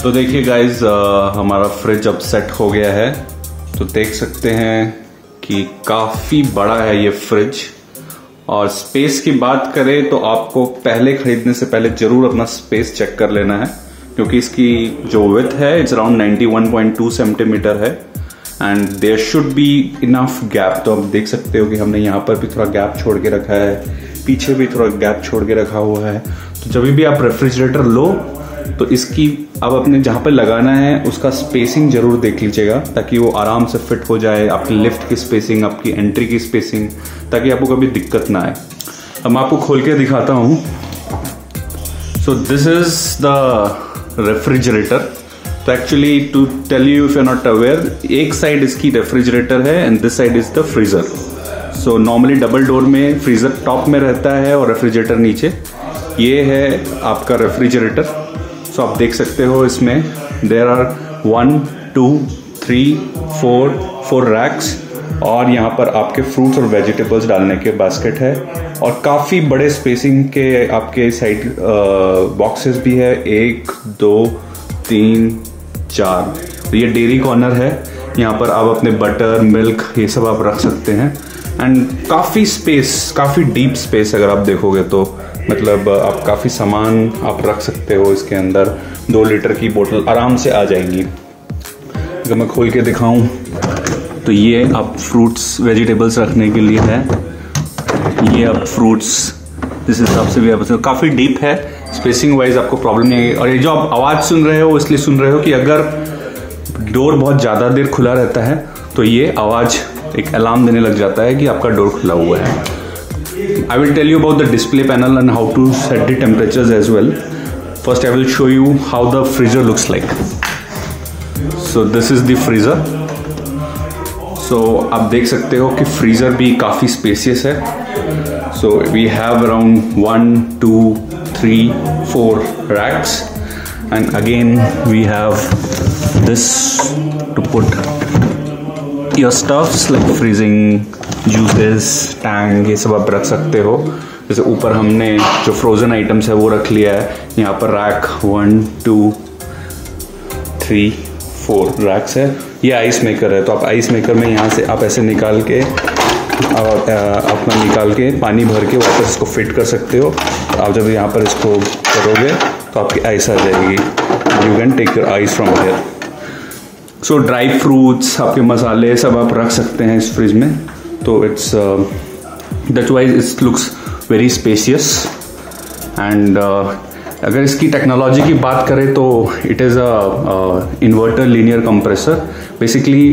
तो देखिए गाइज, हमारा फ्रिज अब सेट हो गया है। तो देख सकते हैं कि काफ़ी बड़ा है ये फ्रिज। और स्पेस की बात करें तो आपको पहले खरीदने से पहले जरूर अपना स्पेस चेक कर लेना है, क्योंकि इसकी जो विड्थ है इट्स अराउंड 91.2 सेंटीमीटर है and there should be enough gap. तो आप देख सकते हो कि हमने यहाँ पर भी थोड़ा गैप छोड़ के रखा है, पीछे भी थोड़ा गैप छोड़ के रखा हुआ है। तो जब भी आप रेफ्रिजरेटर लो तो इसकी अब अपने जहाँ पर लगाना है उसका स्पेसिंग जरूर देख लीजिएगा, ताकि वो आराम से फिट हो जाए। आपकी लिफ्ट की स्पेसिंग, आपकी एंट्री की स्पेसिंग, ताकि आपको कभी दिक्कत ना आए। अब मैं आपको खोल के दिखाता हूँ। So this is the refrigerator. तो actually to tell you if you are not aware, एक साइड इसकी रेफ्रिजरेटर है and this side is the freezer. So normally double door में फ्रीजर टॉप में रहता है और रेफ्रिजरेटर नीचे। ये है आपका रेफ्रिजरेटर। सो आप देख सकते हो इसमें देयर आर 1 2 3 4 रैक्स, और यहाँ पर आपके फ्रूट्स और वेजिटेबल्स डालने के बास्केट है, और काफ़ी बड़े स्पेसिंग के आपके साइड बॉक्सेस भी है, 1 2 3 4। तो ये डेयरी कॉर्नर है। यहाँ पर आप अपने बटर, मिल्क, ये सब आप रख सकते हैं। एंड काफ़ी स्पेस, काफ़ी डीप स्पेस अगर आप देखोगे तो, मतलब आप काफ़ी सामान आप रख सकते हो इसके अंदर। 2 लीटर की बोतल आराम से आ जाएगी। अगर मैं खोल के दिखाऊं तो ये आप फ्रूट्स वेजिटेबल्स रखने के लिए है। ये आप फ्रूट्स जिस हिसाब से भी आप काफ़ी डीप है, स्पेसिंग वाइज आपको प्रॉब्लम नहीं है। और ये जो आप आवाज़ सुन रहे हो इसलिए सुन रहे हो कि अगर डोर बहुत ज़्यादा देर खुला रहता है तो ये आवाज़ एक अलार्म देने लग जाता है कि आपका डोर खुला हुआ है। I will tell you about the display panel and how to set the temperatures as well. First I will show you how the freezer looks like. So this is the freezer. So आप देख सकते हो कि freezer भी काफ़ी spacious है। So we have around 1 2 3 4 racks, and again we have this to put your stuffs like freezing juices, Tang, ये सब आप रख सकते हो। जैसे ऊपर हमने जो फ्रोज़न आइटम्स है वो रख लिया है। यहाँ पर रैक 1 2 3 4 रैक्स है। ये आइस मेकर है, तो आप आइस मेकर में यहाँ से आप ऐसे निकाल के अपना निकाल के पानी भर के वापस इसको फिट कर सकते हो। आप जब यहाँ पर इसको करोगे तो आपकी आइस आ जाएगी। You can take your ice from here. So dry fruits, आपके मसाले सब आप रख सकते हैं इस फ्रिज में। तो it's that wise it looks very spacious. And अगर इसकी टेक्नोलॉजी की बात करें तो it is a inverter linear compressor. Basically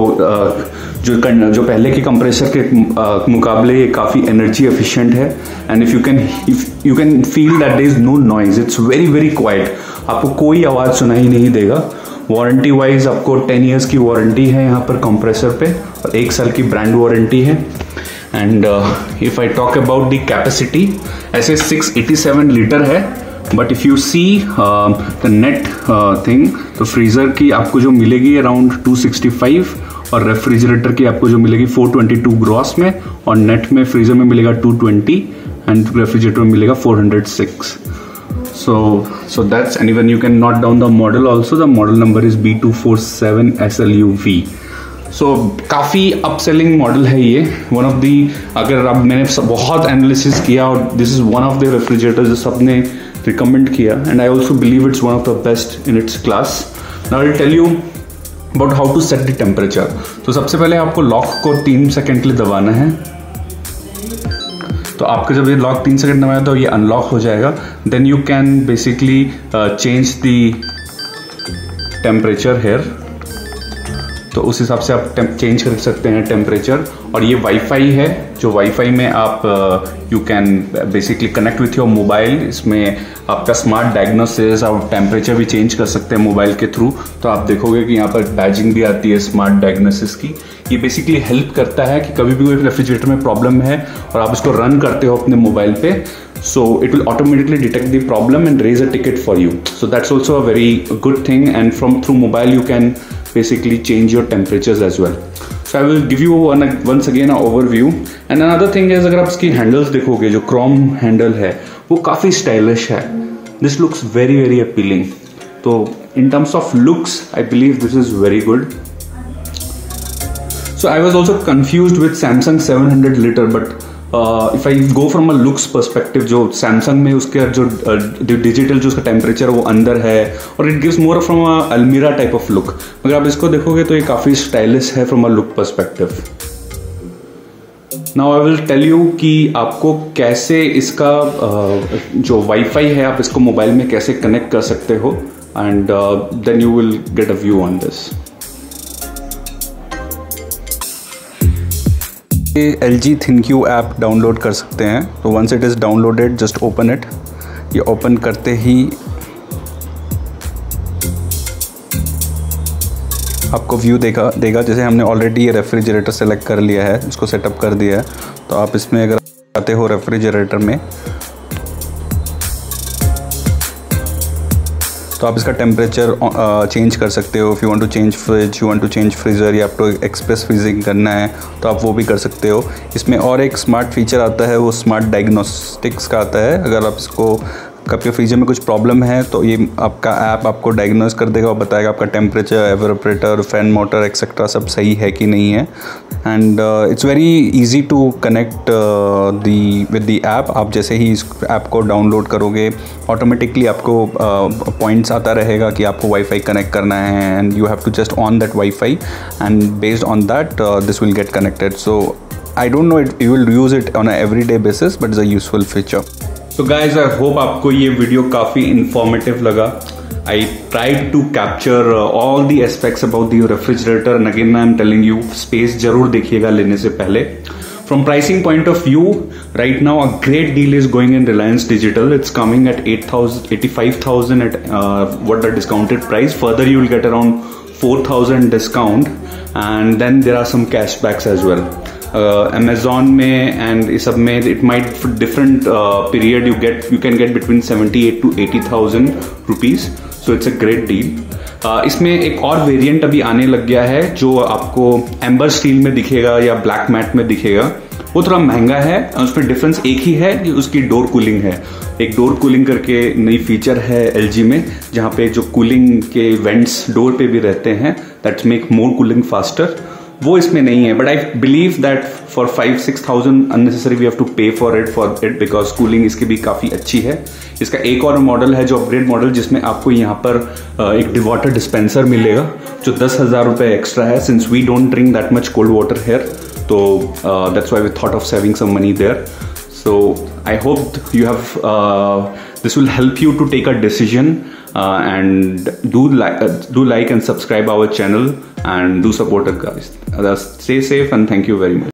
जो पहले के कंप्रेसर के मुकाबले ये काफ़ी एनर्जी एफिशिएंट है। And if you can feel that there is no noise, it's very very quiet. आपको कोई आवाज़ सुनाई नहीं देगा। वारंटी वाइज आपको 10 इयर्स की वारंटी है यहाँ पर कंप्रेसर पे, और 1 साल की ब्रांड वारंटी है। And if I talk about the capacity, ऐसे 687 लीटर है, but if you see the net thing, तो फ्रीज़र की आपको जो मिलेगी अराउंड 265, और रेफ्रिजरेटर की आपको जो मिलेगी 422 ग्रॉस में, और नेट में फ्रीज़र में मिलेगा 220 एंड रेफ्रिजरेटर में मिलेगा 406. So that's, and even you can note down the model also. The model number is B247SLUV. So काफ़ी अपसेलिंग मॉडल है ये। वन ऑफ दी, अगर अब मैंने बहुत एनालिसिस किया और this is one of the refrigerator जो सबने रिकमेंड किया, and I also believe it's one of the best in its class. Now I will tell you about how to set the temperature. तो सबसे पहले आपको lock को 3 second के लिए दबाना है। तो आपका जब ये लॉक 3 सेकंड दबाया तो ये अनलॉक हो जाएगा। Then you can basically change the temperature here. तो उस हिसाब से आप चेंज कर सकते हैं टेम्परेचर। और ये वाईफाई है, जो वाईफाई में आप you can basically connect with your mobile. इसमें आपका स्मार्ट डायग्नोसिस और टेम्परेचर भी चेंज कर सकते हैं मोबाइल के थ्रू। तो आप देखोगे कि यहाँ पर बैजिंग भी आती है स्मार्ट डायग्नोसिस की। ये बेसिकली हेल्प करता है कि कभी भी कोई रेफ्रिजरेटर में प्रॉब्लम है और आप इसको रन करते हो अपने मोबाइल पे, so it will automatically detect the problem and raise a ticket for you. So that's also a very good thing, and through mobile you can basically change your temperatures as well. So I will give you once again an overview. And another thing is, अगर आप इसकी handles देखोगे, जो Chrome handle है वो काफ़ी stylish है। This looks very very appealing. तो in terms of looks, I believe this is very good. So I was also confused with Samsung 700 liter, but if I go from a looks perspective, जो Samsung में उसके जो digital जो उसका temperature वो अंदर है और it gives more from a Almira type of look. मगर आप इसको देखोगे तो ये काफ़ी स्टाइलिश है from a look perspective. Now I will tell you कि आपको कैसे इसका जो वाईफाई है आप इसको मोबाइल में कैसे कनेक्ट कर सकते हो, and then you will get a view on this. LG ThinQ app download कर सकते हैं, तो once it is downloaded just open it. ये ओपन करते ही आपको व्यू देगा जैसे हमने ऑलरेडी ये रेफ्रिजरेटर सेलेक्ट कर लिया है, इसको सेटअप कर दिया है. तो आप इसमें अगर आते हो रेफ्रिजरेटर में तो आप इसका टेम्परेचर चेंज कर सकते हो. If you want to change fridge, you want to change freezer या आपको एक्सप्रेस फ्रीजिंग करना है तो आप वो भी कर सकते हो. इसमें और एक स्मार्ट फीचर आता है, वो स्मार्ट डायग्नोस्टिक्स का आता है. अगर आप इसको आपके फ्रीजर में कुछ प्रॉब्लम है तो ये आपका ऐप आपको डायग्नोस कर देगा और बताएगा आपका temperature, evaporator, fan motor etcetera सब सही है कि नहीं है. And it's very easy to connect with the app. आप जैसे ही इस ऐप को डाउनलोड करोगे ऑटोमेटिकली आपको पॉइंट्स आता रहेगा कि आपको वाईफाई कनेक्ट करना है, and you have to just on that wifi and based on that this will get connected. So I don't know if you will use it on a everyday basis, but it's a useful feature. So guys, I hope आपको ये video काफ़ी informative लगा. I tried to capture all the aspects about the refrigerator, and again I am telling you, space जरूर देखिएगा लेने से पहले. From pricing point of view, right now a great deal is going in Reliance Digital. It's coming at 85,000 at what the discounted price. Further, you will get around 4,000 discount, and then there are some cashbacks as well. Amazon में and इस सब में it might different period you can get between 78 to 80,000 rupees. So it's a great deal. इसमें एक और variant अभी आने लग गया है जो आपको एम्बर स्टील में दिखेगा या ब्लैक मैट में दिखेगा. वो थोड़ा महंगा है, उसमें डिफरेंस एक ही है कि उसकी डोर कूलिंग है. एक डोर कूलिंग करके नई फीचर है LG में, जहाँ पे जो कूलिंग के वेंट्स डोर पे भी रहते हैं, that make more cooling faster. वो इसमें नहीं है, but I believe that for 5-6,000 unnecessary we have to pay for it because cooling इसकी भी काफ़ी अच्छी है. इसका एक और मॉडल है जो अपग्रेड मॉडल, जिसमें आपको यहाँ पर एक वाटर डिस्पेंसर मिलेगा जो 10,000 रुपये एक्स्ट्रा है. Since we don't drink that much cold water here, तो that's why we thought of saving some money there. So I hope you have this will help you to take a decision, and do like and subscribe our channel and do support us guys. Stay safe and thank you very much.